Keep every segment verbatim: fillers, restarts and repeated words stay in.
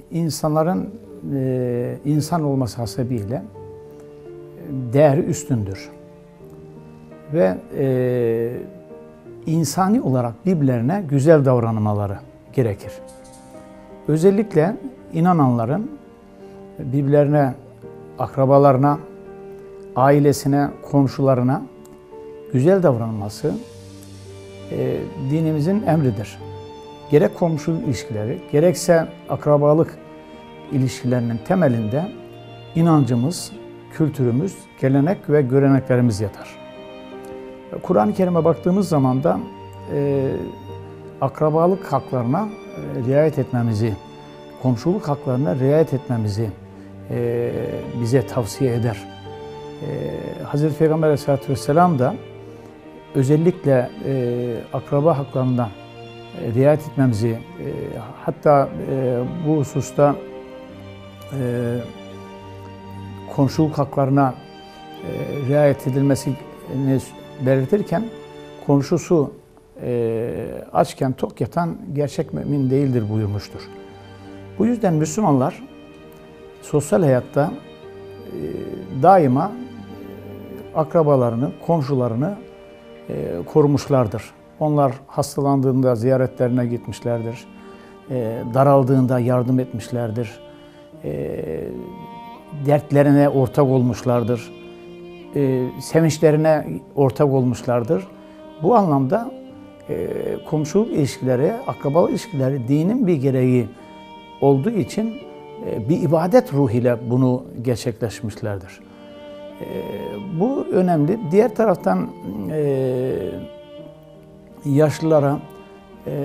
insanların e, insan olması hasebiyle değeri üstündür. Ve e, insani olarak birbirlerine güzel davranmaları gerekir. Özellikle inananların birbirlerine, akrabalarına, ailesine, komşularına güzel davranması e, dinimizin emridir. Gerek komşuluk ilişkileri, gerekse akrabalık ilişkilerinin temelinde inancımız, kültürümüz, gelenek ve göreneklerimiz yatar. Kur'an-ı Kerim'e baktığımız zaman da e, akrabalık haklarına e, riayet etmemizi, komşuluk haklarına riayet etmemizi e, bize tavsiye eder. E, Hazreti Peygamber Aleyhisselatü Vesselam da özellikle e, akraba haklarına e, riayet etmemizi, e, hatta e, bu hususta e, komşuluk haklarına e, riayet edilmesini belirtirken, komşusu e, açken tok yatan gerçek mümin değildir buyurmuştur. Bu yüzden Müslümanlar sosyal hayatta e, daima e, akrabalarını, komşularını e, korumuşlardır. Onlar hastalandığında ziyaretlerine gitmişlerdir. E, daraldığında yardım etmişlerdir. E, dertlerine ortak olmuşlardır. E, sevinçlerine ortak olmuşlardır. Bu anlamda e, komşuluk ilişkileri, akrabalık ilişkileri dinin bir gereği olduğu için e, bir ibadet ruhuyla bunu gerçekleşmişlerdir. E, bu önemli. Diğer taraftan e, yaşlılara e,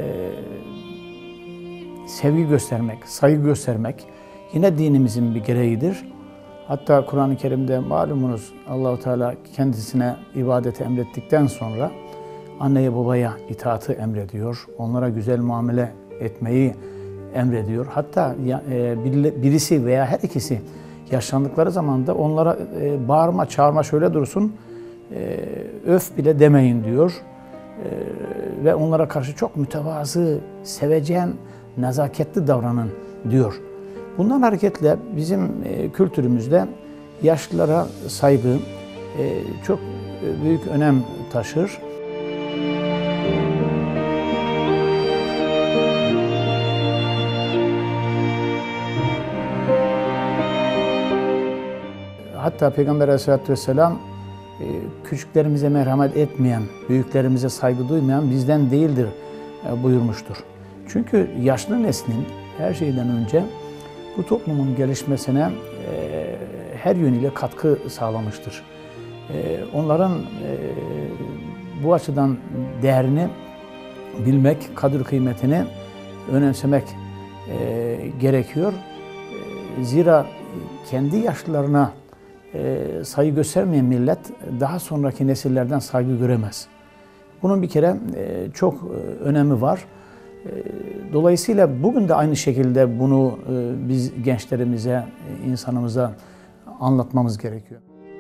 sevgi göstermek, saygı göstermek yine dinimizin bir gereğidir. Hatta Kur'an-ı Kerim'de malumunuz Allah-u Teala kendisine ibadeti emrettikten sonra anneye babaya itaatı emrediyor. Onlara güzel muamele etmeyi emrediyor. Hatta birisi veya her ikisi yaşlandıkları zaman da onlara bağırma, çağırma şöyle dursun, öf bile demeyin diyor. Ve onlara karşı çok mütevazı, sevecen, nezaketli davranın diyor. Bundan hareketle bizim kültürümüzde yaşlılara saygı çok büyük önem taşır. Hatta Peygamber Aleyhisselatü Vesselam küçüklerimize merhamet etmeyen, büyüklerimize saygı duymayan bizden değildir buyurmuştur. Çünkü yaşlı neslin her şeyden önce bu toplumun gelişmesine e, her yönüyle katkı sağlamıştır. E, onların e, bu açıdan değerini bilmek, kadir kıymetini önemsemek e, gerekiyor. E, zira kendi yaşlılarına e, saygı göstermeyen millet daha sonraki nesillerden saygı göremez. Bunun bir kere e, çok e, önemi var. Dolayısıyla bugün de aynı şekilde bunu biz gençlerimize, insanımıza anlatmamız gerekiyor.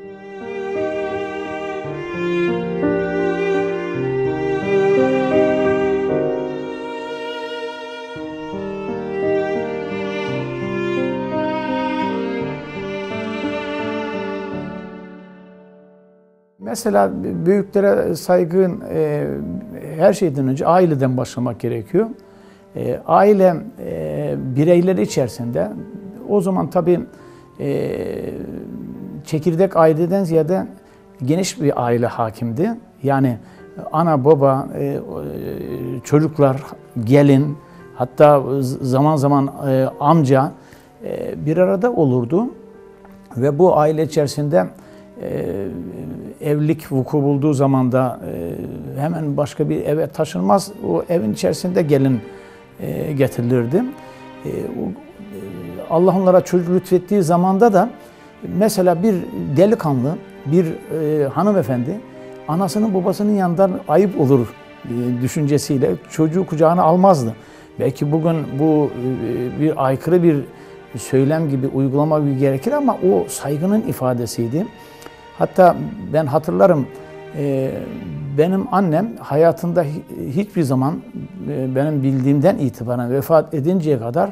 Mesela büyüklere saygın e, her şeyden önce aileden başlamak gerekiyor. E, aile e, bireyleri içerisinde o zaman tabii e, çekirdek aileden ziyade geniş bir aile hakimdi. Yani ana, baba, e, çocuklar, gelin, hatta zaman zaman e, amca e, bir arada olurdu. Ve bu aile içerisinde e, evlilik vuku bulduğu zaman da e, hemen başka bir eve taşınmaz. O evin içerisinde gelin e, getirilirdi. E, o, e, Allah onlara çocuk lütfettiği zamanda da mesela bir delikanlı, bir e, hanımefendi anasının babasının yanından ayıp olur e, düşüncesiyle çocuğu kucağına almazdı. Belki bugün bu e, bir aykırı bir söylem gibi, uygulama gibi gerekir ama o saygının ifadesiydi. Hatta ben hatırlarım, benim annem hayatında hiçbir zaman benim bildiğimden itibaren vefat edinceye kadar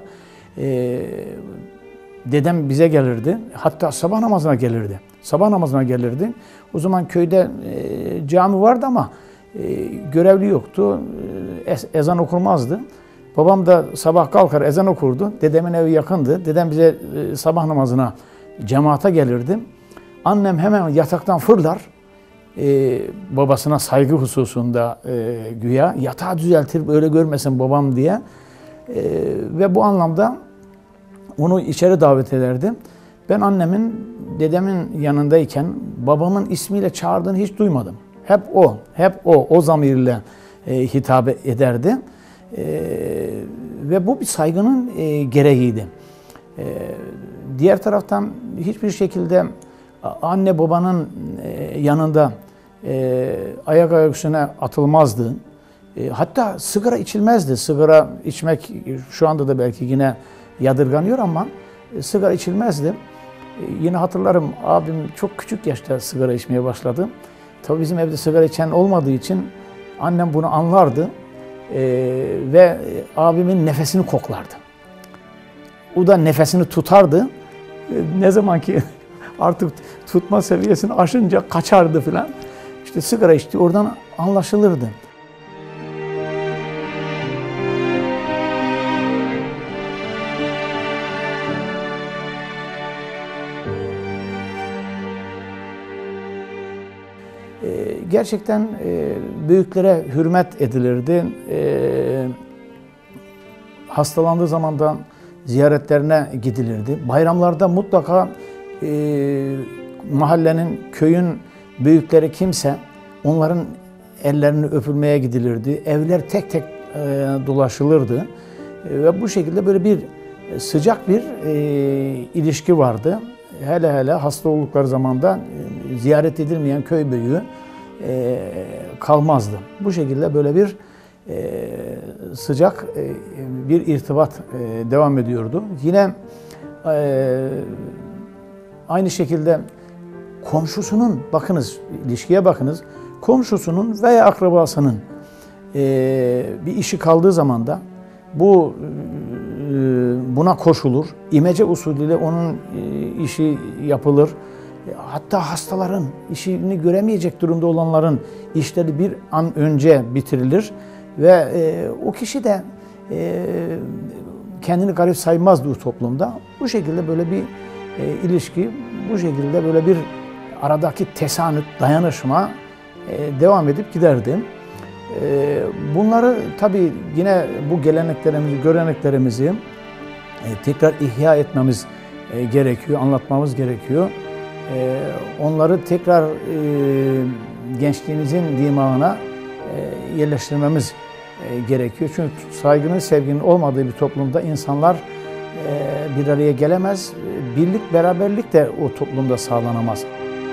E, dedem bize gelirdi. Hatta sabah namazına gelirdi. Sabah namazına gelirdi. O zaman köyde e, cami vardı ama e, görevli yoktu. E, ezan okunmazdı. Babam da sabah kalkar ezan okurdu. Dedemin evi yakındı. Dedem bize e, sabah namazına cemaate gelirdi. Annem hemen yataktan fırlar. E, babasına saygı hususunda e, güya yatağı düzeltir öyle görmesin babam diye. E, ve bu anlamda onu içeri davet ederdi. Ben annemin, dedemin yanındayken babamın ismiyle çağırdığını hiç duymadım. Hep o, hep o, o zamirle e, hitap ederdi. E, ve bu bir saygının e, gereğiydi. E, diğer taraftan hiçbir şekilde anne babanın e, yanında e, ayak ayak üstüne atılmazdı. E, hatta sigara içilmezdi. Sigara içmek şu anda da belki yine yadırganıyor ama e, sigara içilmezdi. E, yine hatırlarım abim çok küçük yaşta sigara içmeye başladı. Tabii bizim evde sigara içen olmadığı için annem bunu anlardı e, ve abimin nefesini koklardı. O da nefesini tutardı. E, ne zaman ki artık tutma seviyesini aşınca kaçardı filan. İşte sigara içti, oradan anlaşılırdı. Gerçekten büyüklere hürmet edilirdi. Hastalandığı zaman da ziyaretlerine gidilirdi. Bayramlarda mutlaka mahallenin, köyün büyükleri kimse onların ellerini öpülmeye gidilirdi. Evler tek tek dolaşılırdı. Ve bu şekilde böyle bir sıcak bir ilişki vardı. Hele hele hasta oldukları zamanda ziyaret edilmeyen köy büyüğü e, kalmazdı. Bu şekilde böyle bir e, sıcak e, bir irtibat e, devam ediyordu. Yine e, aynı şekilde komşusunun, bakınız ilişkiye bakınız, komşusunun veya akrabasının e, bir işi kaldığı zaman da bu buna koşulur. İmece usulüyle onun işi yapılır. Hatta hastaların, işini göremeyecek durumda olanların işleri bir an önce bitirilir. Ve o kişi de kendini garip saymazdı o toplumda. Bu şekilde böyle bir ilişki, bu şekilde böyle bir aradaki tesanüt, dayanışma devam edip giderdi. Bunları tabii yine bu geleneklerimizi, göreneklerimizi tekrar ihya etmemiz gerekiyor, anlatmamız gerekiyor. Onları tekrar gençliğimizin dimağına yerleştirmemiz gerekiyor. Çünkü saygının, sevginin olmadığı bir toplumda insanlar bir araya gelemez. Birlik, beraberlik de o toplumda sağlanamaz.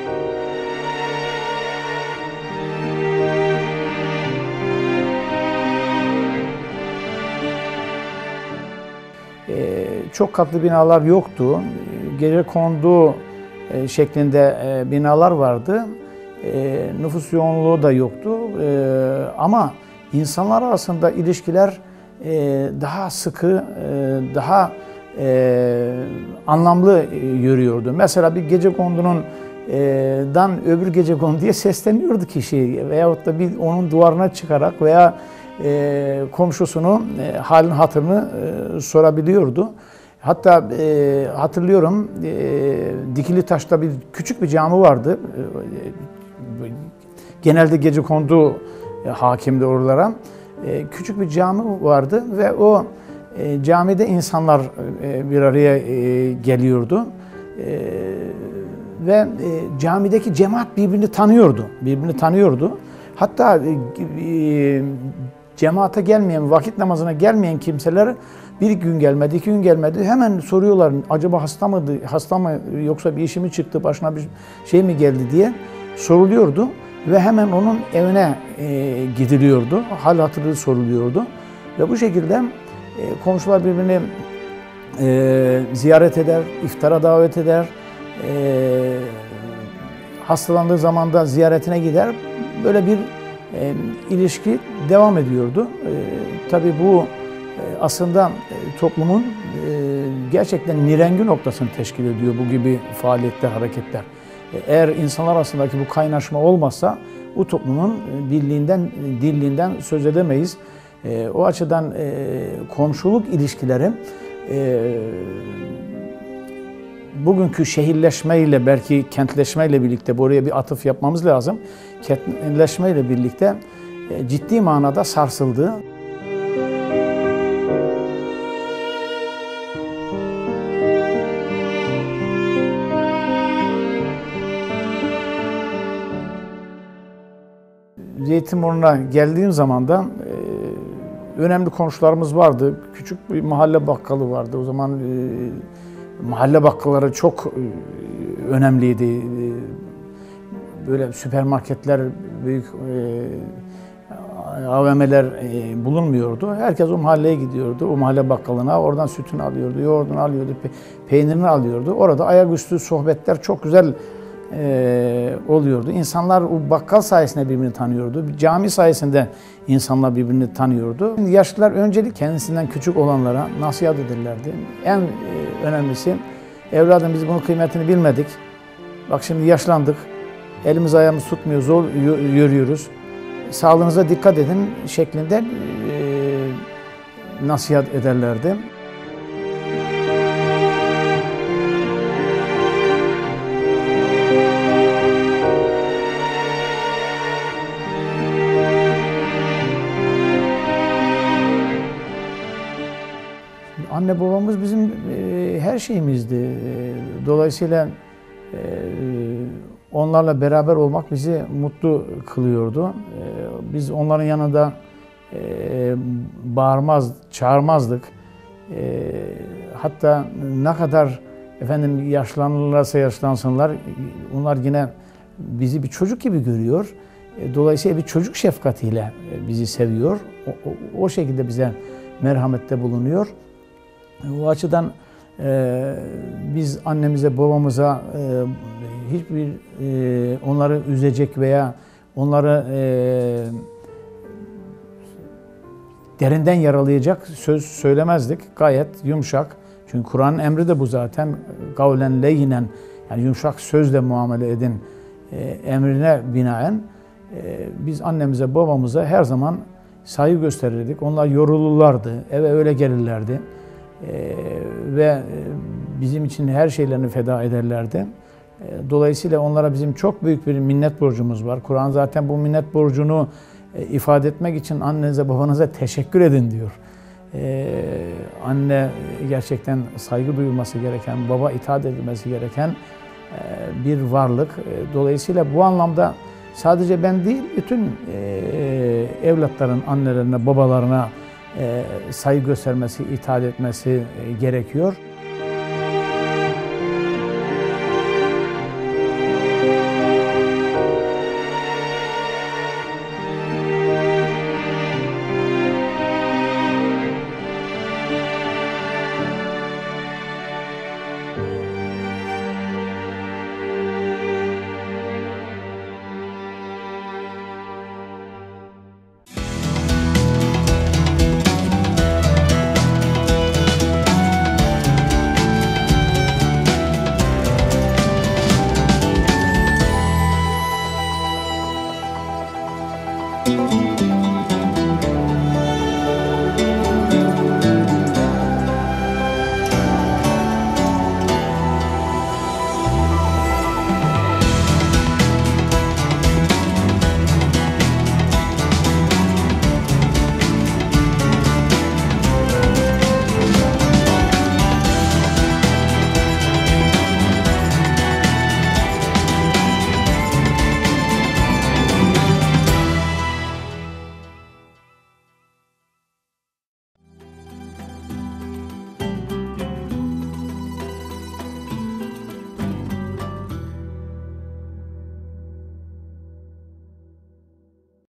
Çok katlı binalar yoktu. Gecekondu şeklinde binalar vardı. Nüfus yoğunluğu da yoktu. Ama insanlar arasında ilişkiler daha sıkı, daha anlamlı yürüyordu. Mesela bir gecekondunun dan öbür gecekonduya sesleniyordu kişi veyahut da bir onun duvarına çıkarak veya e, komşusunu e, halin hatırını e, sorabiliyordu. Hatta e, hatırlıyorum e, Dikilitaş'ta bir küçük bir cami vardı. E, genelde gecekondu e, hakimdi oralara. E, küçük bir cami vardı ve o e, camide insanlar e, bir araya e, geliyordu. E, ve e, camideki cemaat birbirini tanıyordu. Birbirini tanıyordu. Hatta e, cemaate gelmeyen, vakit namazına gelmeyen kimseler bir gün gelmedi, iki gün gelmedi. Hemen soruyorlar, acaba hasta mıydı, hasta mı yoksa bir işi mi çıktı, başına bir şey mi geldi diye soruluyordu. Ve hemen onun evine e, gidiliyordu, hal hatırı soruluyordu. Ve bu şekilde e, komşular birbirini e, ziyaret eder, iftara davet eder. E, hastalandığı zaman da ziyaretine gider. Böyle bir e, ilişki devam ediyordu. E, tabii bu aslında toplumun gerçekten nirengi noktasını teşkil ediyor bu gibi faaliyetler, hareketler. Eğer insanlar arasındaki bu kaynaşma olmazsa bu toplumun birliğinden, dirliğinden söz edemeyiz. O açıdan komşuluk ilişkileri bugünkü şehirleşmeyle, belki kentleşmeyle birlikte buraya bir atıf yapmamız lazım. Kentleşmeyle birlikte ciddi manada sarsıldı. Zeytinburnu'na geldiğim zaman da e, önemli komşularımız vardı. Küçük bir mahalle bakkalı vardı. O zaman e, mahalle bakkalları çok e, önemliydi. E, böyle süpermarketler, büyük e, A V M'ler e, bulunmuyordu. Herkes o mahalleye gidiyordu. O mahalle bakkalına. Oradan sütünü alıyordu, yoğurdunu alıyordu, pe peynirini alıyordu. Orada ayaküstü sohbetler çok güzel Ee, oluyordu. İnsanlar o bakkal sayesinde birbirini tanıyordu. Cami sayesinde insanlar birbirini tanıyordu. Yaşlılar öncelik kendisinden küçük olanlara nasihat ederlerdi. En e, önemlisi, evladım biz bunun kıymetini bilmedik. Bak şimdi yaşlandık. Elimiz ayağımız tutmuyor, zor yürüyoruz. Sağlığınıza dikkat edin şeklinde e, nasihat ederlerdi. Anne babamız bizim e, her şeyimizdi. E, dolayısıyla e, onlarla beraber olmak bizi mutlu kılıyordu. E, biz onların yanında e, bağırmaz, çağırmazdık. E, hatta ne kadar efendim yaşlanırlarsa yaşlansınlar, onlar yine bizi bir çocuk gibi görüyor. E, dolayısıyla bir çocuk şefkatiyle bizi seviyor. O, o, o şekilde bize merhamette bulunuyor. O açıdan e, biz annemize, babamıza e, hiçbir e, onları üzecek veya onları e, derinden yaralayacak söz söylemezdik. Gayet yumuşak. Çünkü Kur'an'ın emri de bu zaten. Kavlen leyinen, yani yumuşak sözle muamele edin e, emrine binaen e, biz annemize, babamıza her zaman saygı gösterirdik. Onlar yorulurlardı, eve öyle gelirlerdi. Ee, ve bizim için her şeylerini feda ederlerdi. Ee, dolayısıyla onlara bizim çok büyük bir minnet borcumuz var. Kur'an zaten bu minnet borcunu e, ifade etmek için annenize babanıza teşekkür edin diyor. Ee, anne gerçekten saygı duyulması gereken, baba itaat edilmesi gereken e, bir varlık. E, dolayısıyla bu anlamda sadece ben değil, bütün e, evlatların annelerine, babalarına saygı göstermesi, itaat etmesi gerekiyor.